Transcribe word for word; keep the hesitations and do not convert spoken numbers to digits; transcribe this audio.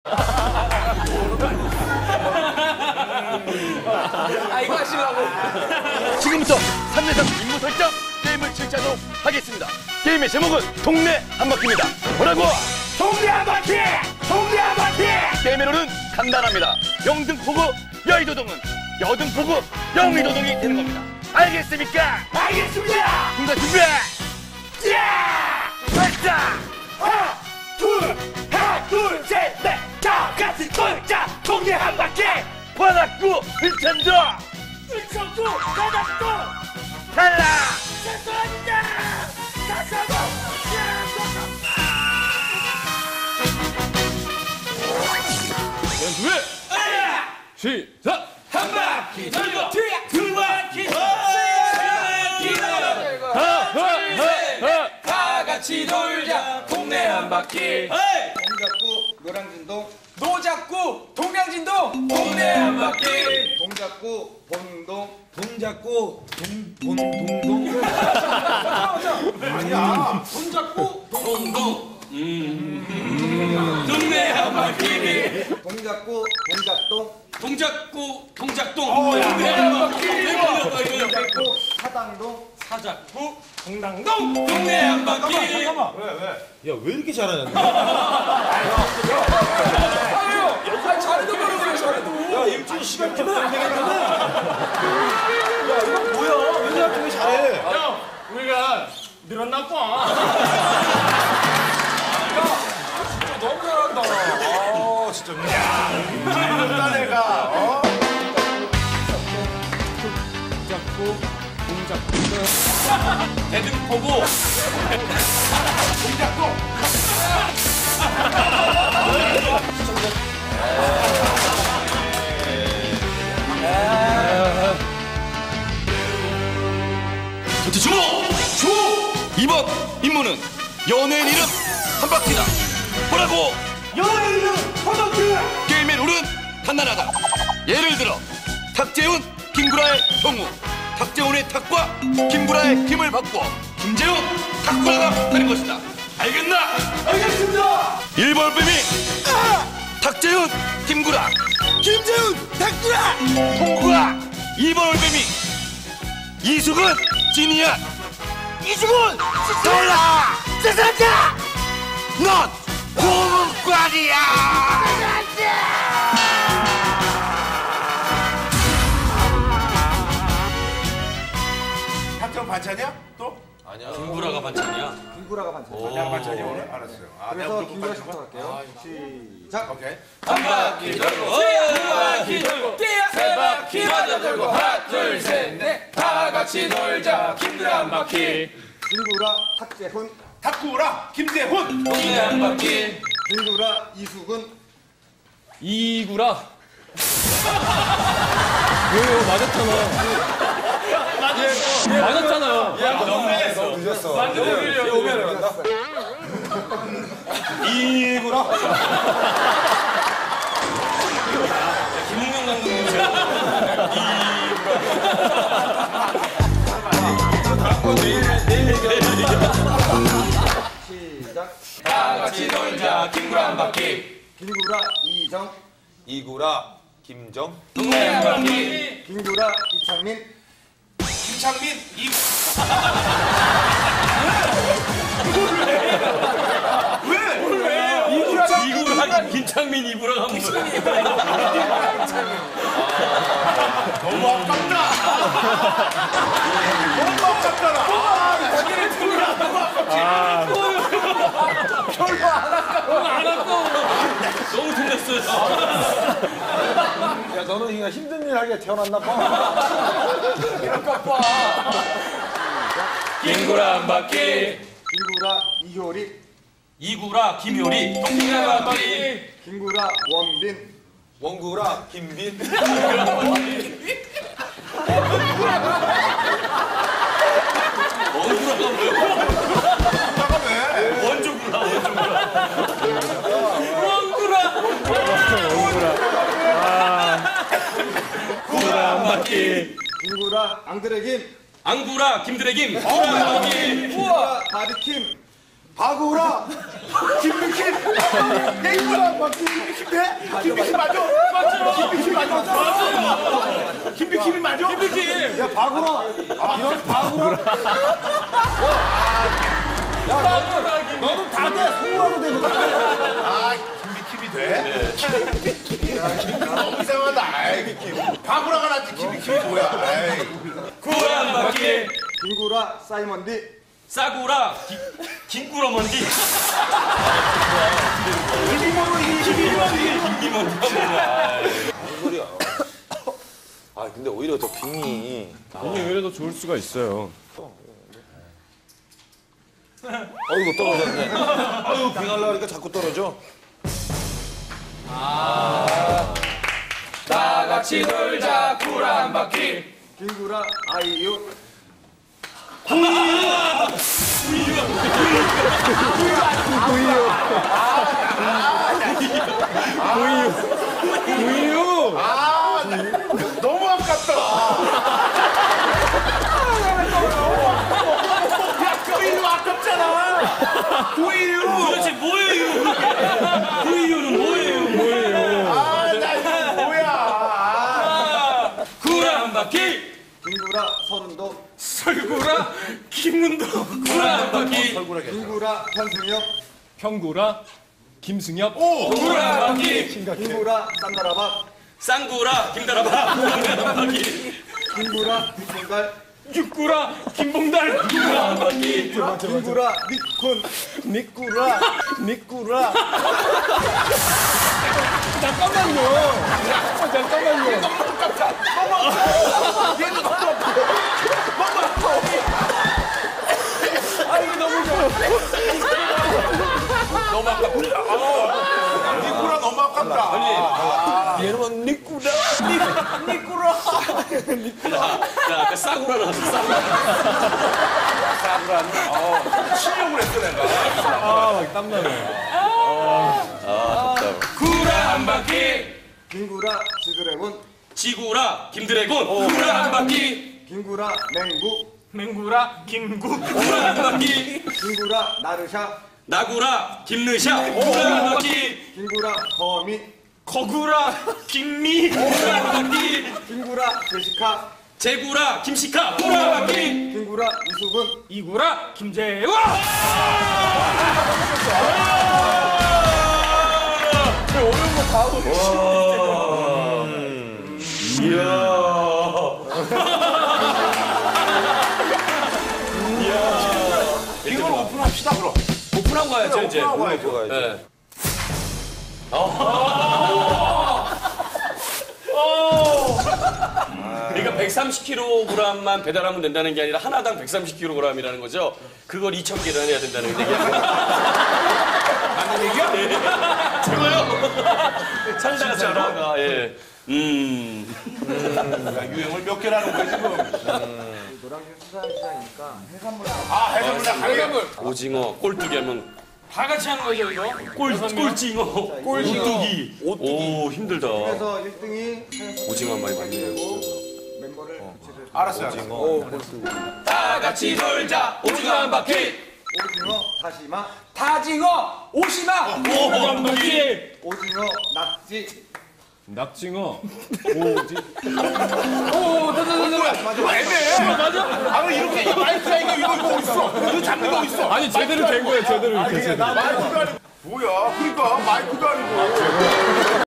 아, 이거 하시려고. 지금부터 삼 대 삼 임무 설정 게임을 실시하도록 하겠습니다. 게임의 제목은 동네 한바퀴입니다. 뭐라고? 동네 한바퀴! 동네 한바퀴! 게임의 룰은 간단합니다. 영등포구 여의도동은 여등포구 영의도동이 되는 겁니다. 알겠습니까? 알겠습니다! 동작 준비! 야! 발사! 하나, 둘, 하나, 둘, 셋, 넷! 다 같이 돌자! 동네 한바퀴! 관악구 일천도 일천구, 바닥도! 달라! 죄송합니다! 다시 한 번! 연습해! 시작! 한 바퀴 돌고 두 바퀴 돌고 다 같이 돌자 동네 한 바퀴. 동작구 노량진동 노잡구 동량진동 동네 한 바퀴. 동작구 본동 동작구 본동동 아니야 동작구 동동 동네 한 바퀴. 동작구 동작동 동작구 동작동 동네 한 바퀴. 동작구 사당동 사작구 동당동 동네 한 바퀴. 잠깐만. 왜 왜? 야 왜 이렇게 잘하냐? 아유, 잘해도 모르고요, 잘해도. 야 임준 시간 때문에 안 되겠는데? 야 이거 뭐야? 왜 이렇게 잘해? 형, 우리가 늘었나 봐. 너무 잘한다. 아 진짜. 야 임준이다 내가. 어? 대등포구 전체 주목! 주목! 이번 임무는 연예인 이름 한 바퀴다. 뭐라고? 연예인 이름 한 바퀴! 게임의 룰은 간단하다. 예를 들어 탁재훈, 김구라의 경우 탁재훈의 탁과 김구라의 김을 바꾸어 김재훈, 탁구라가 되는 것이다. 알겠나? 알겠습니다! 일 번 뱀이 아! 탁재훈, 김구라 김재훈, 탁구라 통구라. 이 번 올빼미 이수근, 진이야 이수근, 놀라 죄송합니다. 넌 고문관이야. 학점 반찬이야? 또? 김구라가 반찬이야. 김구라가 반찬 내가 반찬이 오늘 알았어요. 아 내가 그래서 무조건 김구라 반찬. 씨부터 갈게요 시작 오케이. 한 바퀴 돌고 두 바퀴 돌고 세 바퀴 맞아 돌고 하나 둘 셋 넷 다 같이 놀자 김구라 한 바퀴. 김구라 탁재훈 탁구라 김재훈. 동네 한 바퀴. 김구라 이수근 이구라. 왜요? 맞았잖아. 예, 맞았잖아요. 야, 너무 늦었어. 만들어 오면 이구라. 김웅영 감독님이세요. 시작 다 같이 놀자 김구라 한 바퀴. 김구라 이정 이구라 김정. 동네 한 바퀴. 김구라 이창민 김창민 이. 이구라 김창민 이구라 하면 너무 아깝다. 너무 아깝잖아. 너무 틀렸어요. 야 너는 그냥 힘든 일 하게 태어났나 봐. 김구라 한 바퀴. 김구라 이효리 이구라 김효리 동네 한 바퀴. 김구라 원빈 원구라 김빈. 원구라가 뭐야? 원조구라 원조구라. 원구라. 구라 한 바퀴. 김구라 앙드레 김 앙구라 김드래김. 구라 한 바퀴. 김구라 바비킴 바구라 김미킴 야 이거야 막 김미킴 돼? 김미킴 맞아? 맞죠? 김미킴 맞아? 맞아요. 김미킴이 맞아? 김미킴. 야 바구라. 아 이런 바구라. 야 너도 다 돼. 송으로도 되는 거야. 아 김미킴이 돼? 너무 이상하다. 아이 김. 바구라가 낫지 김미킴이 뭐야? 아이. 구라 한 바퀴 김구라 사이먼디 싸구라 김꾸러먼디 아 근데 오히려 더 빙이. 빙이 오히려 더 좋을 수가 있어요. 어이구 떨어졌네. 아유 빙하려고 하니까 자꾸 떨어져. 다 같이 놀자 구라 한 바퀴 김구라 아이유 너무 아깝다. 야, 구이유 아깝잖아. 구이유. 도대체 뭐예요? 구이유는 뭐예요? 뭐예요? 아, 나 이거 뭐야. 구라 한 바퀴 김구라 서른도 설구라 김문도 구라 한 바퀴 김구라 현승엽 평구라 김승엽. 구라 한 바퀴 김구라 산다라박 쌍구라 김다라바 구라 한 바퀴 김구라 뒷손갈 육구라 김봉달 구라 한 바퀴 김구라 니콘 미꾸라 미꾸라. 니꾸라 너무 아깝다. 얘는 미꾸라. 야 아까 싸구라 나왔어 싸구라 신용을 했어 내가. 구라 한 바퀴 김구라 지드래곤 지구라 김드래곤 구라 한 바퀴 김구라 맹구 맹구라 김구 구라 한 바퀴 김구라 나르샤 나구라 김느샤 구라 한 바퀴 김구라 거미 거구라 김미 구라 한 바퀴 김구라 제시카 제구라 김시카 구라 한 바퀴 김구라 이수근 이구라 김재와 이걸 오픈합시다 그럼. 오픈하고 가야죠 이제. 오픈하고 가야죠. 네. 그러니까 백삼십 킬로그램만 배달하면 된다는 게 아니라 하나당 백삼십 킬로그램이라는 거죠. 그걸 이천 개를 해야 된다는 얘기예요. 맞는 얘기야? 네. 저거요? 살다가 살다가 예. 음. 야, 유행을 몇 개라는 거야 지금. 노량진 수산시장이니까 해산물 아 해산물이야 해산물. 오징어, 꼴뚜기 하면 다 같이 하는 거죠 이거? 꼴, 꼴징어, 꼴뚜기. 오 힘들다. 그래서 일 등이 오징어 한 마리 많이 되고 멤버를 교체를 알았어요. 다 같이 놀자 오징어 한 바퀴. 오징어 다시마 다징어, 오시마, 오 한 바퀴. 오징어 낙지 낙징어. 오지. 맞아 애매해. 맞아. 아 이렇게 이거 마이크야 이거 이거 이거 있어. 이거 잡는 거 있어. 아니 제대로 된 거예요 제대로 이렇게 제대로. 마이크도 아니고 뭐야? 그러니까 마이크도 아니고.